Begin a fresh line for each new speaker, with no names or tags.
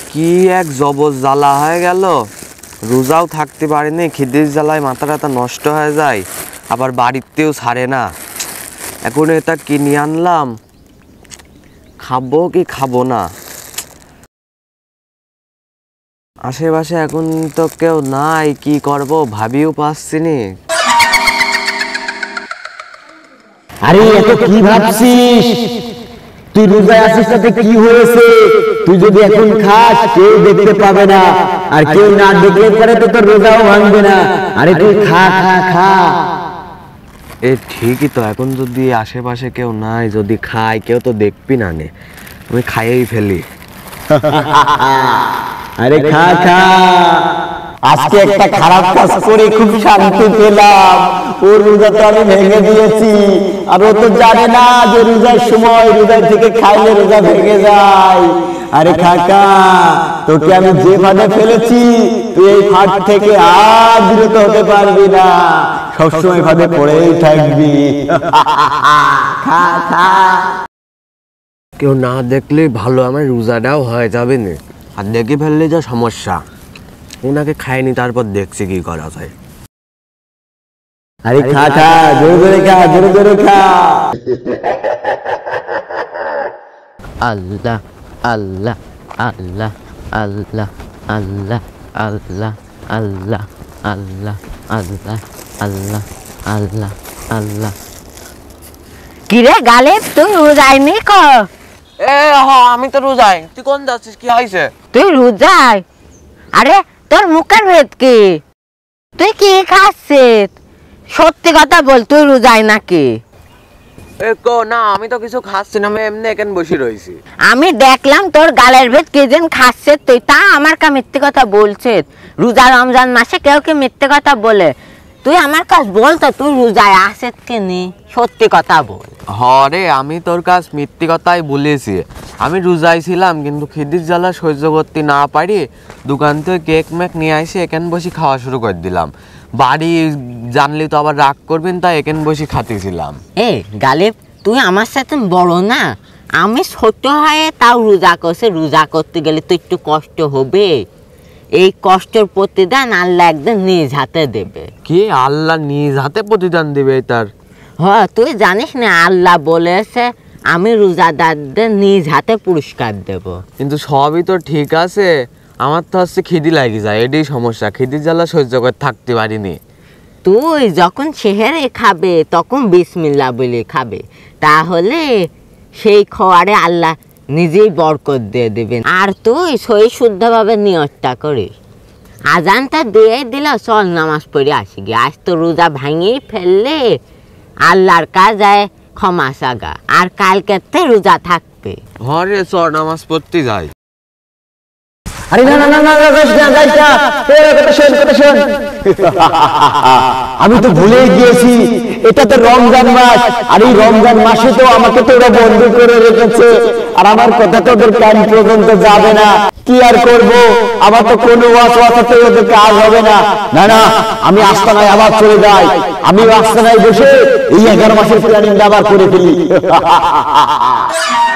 কি এক জবর জ্বালা হয়ে গেল, রোজাও থাকতে পারিনি, খিদের জ্বালায় মাথা টাথা নষ্ট হয়ে যায়, আবার বাড়িতেও ছাড়ে না। এখন এটা কিনে আনলাম, খাবো কি খাবো না। আশেপাশে এখন তো কেউ নাই, কি করব ভাবিও পাচ্ছি নি।
আরে এত কি ভাবছিস? তুই রোজায় আছিস তাতে কি হয়েছে? তুই যদি এখন খাস কেউ দেখতে পাবে না, আর কেউ না দেখলে পরে তো তোর রোজাও ভাঙবে না। আরে তুই খা খা খা।
এ ঠিকই তো, এখন যদি আশেপাশে কেউ নাই, যদি খাই কেউ তো দেখবি না নে, আমি খাইয়েই ফেলি।
আরে খা খা। আজকে একটা খারাপ কাজ করে খুব শান্তি পেলাম। ওর রোজা তো আমি ভেঙে দিয়েছি, আর ও তো জানে না যে রোজার সময় রোজা থেকে খাইলে রোজা ভেঙে যায়। আরে কাকা, তোকে আমি যে ফাঁদে ফেলেছি তুই এই ফাঁদ থেকে আর বিরত হতে পারবি না, সবসময় ফাঁদে পড়েই থাকবি। খা খা।
কেউ না দেখলে ভালো, আমার রোজাটাও হয়ে যাবে না, আর দেখে ফেললে যা সমস্যা। ওনাকে খাইনি, তারপর দেখছি কি করা যায়।
আরে খা খা, জোরে জোরে খা, জোরে জোরে খা।
আল্লাহ আল্লাহ আল্লাহ আল্লাহ আল্লাহ আল্লাহ আল্লাহ আল্লাহ আল্লাহ আল্লাহ আল্লাহ আল্লাহ।
কিরে গালেব, তুই রোজাইনি ক?
আমি তো রোজাই, তুই কোন যাচ্ছিস, কি হয়েছে?
তুই রোজাই? আরে তোর মুখের ভেদ কি? তুই কি খাচ্ছিস? সত্যি কথা বল, তুই রোজাই নাকি?
না, আমি তো কিছু খাচ্ছি না, আমি এমনি এখানে বসে রয়েছি।
আমি দেখলাম তোর গালের ভেদ কে যেন খাচ্ছে, তুই তা আমার কা মিথ্যে কথা বলছিস? রোজা রমজান মাসে কেউ কি মিথ্যে কথা বলে? তুই আমার কাছ বল তো, তুই রোজায় আসিস কি নি? সত্যি কথা বল।
হরে, আমি তোর কাছ মিথ্যে কথাই বলেছি। আমি রোজাই ছিলাম, কিন্তু খিদির জ্বালা সহ্য করতে না পারি দোকান থেকে কেক মেক নিয়ে আসে এখানে বসে খাওয়া শুরু করে দিলাম। বাড়ি জানলে তো আবার রাগ করবেন, তাই এখানে বসে খাতেছিলাম।
গালেব, তুই আমার সাথে বড় না? আমি ছোট হয়ে তাও রোজা করছে, রোজা করতে গেলে তো একটু কষ্ট হবে। এই কষ্টের প্রতিদান আল্লাহ একদিন নিজ হাতে দেবে।
কি আল্লাহ নিজ হাতে প্রতিদান দেবে তার?
হ্যাঁ, তুই জানিস না আল্লাহ বলেছে আমি রোজাদারদের নিজ হাতে পুরস্কার দেব।
কিন্তু সবই তো ঠিক আছে, আমার তো হচ্ছে খিদি লাগে যায়, এটাই সমস্যা। খিদির জ্বালা সহ্য করে থাকতে পারিনি।
তুই যখন সেহেরে খাবে তখন বিসমিল্লাহ বলে খাবে, তাহলে সেই খাওয়ারে আল্লাহ নিজেই বরকত দিয়ে দেবেন। আর তুই সই শুদ্ধভাবে নিয়তটা করিস। আজানটা দিয়ে দিল, চল নামাজ পড়ে আসি গে। আজ তো রোজা ভাঙিয়ে ফেললে আল্লাহর কাছে ক্ষমা চাগা, আর কালকে রোজা থাকবে।
হরে চল নামাজ পড়তে যাই।
আরে না না না না, যাইস না। কথা শোন, কথা শোন। আমি তো ভুলেই গিয়েছি, এটা তো রমজান মাস, আর এই রমজান মাসে তো আমাকে তো ওরা বন্ধ করে রেখেছে, আর আমার কথা তো ওদের কান পর্যন্ত যাবে না। কি আর করব, আমার তো কোনো ওয়াসওয়াসাতে ওদের কাজ হবে না। না না, আমি আস্তানায় আবার চলে যাই। আমি আস্তানায় বসে এই 11 মাসের প্ল্যানিং আবার করে ফেলি।